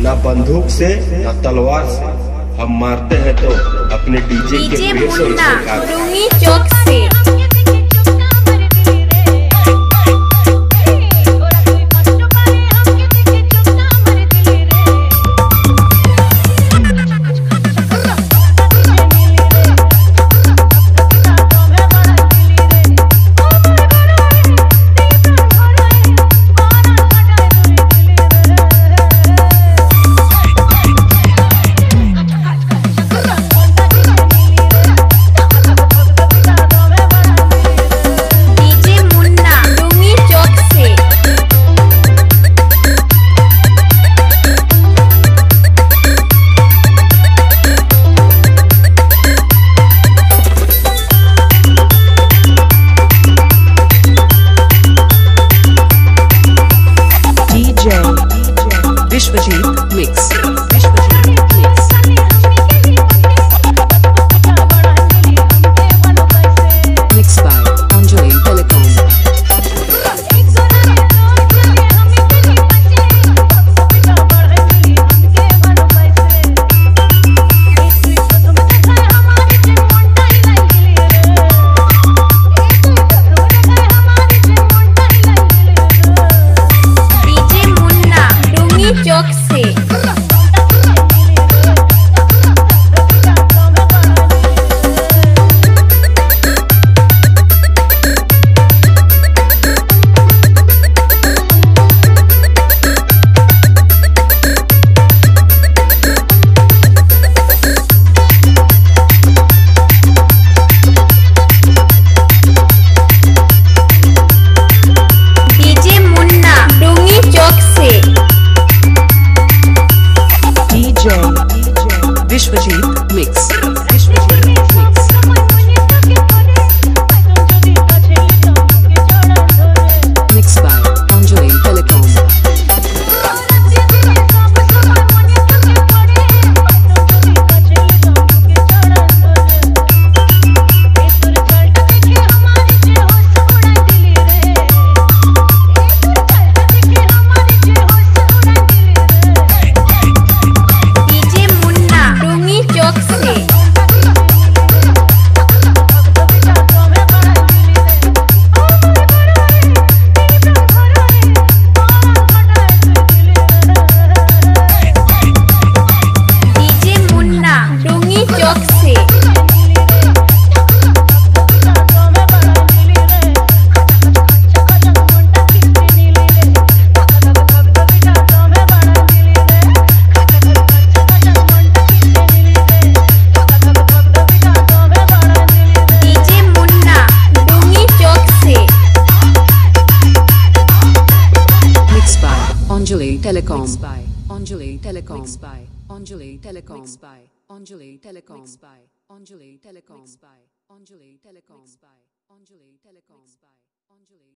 ना बंदूक से ना तलवार से, हम मारते हैं तो अपने डीजे के बेस और डूमी चौक से। Telecom. Mixed by Anjali Telecom. Mixed by Anjali Telecom. Mixed by Anjali Telecom. Mixed by Anjali Telecom. Mixed by Anjali Telecom. Mixed by Anjali Telecom. Mixed by Anjali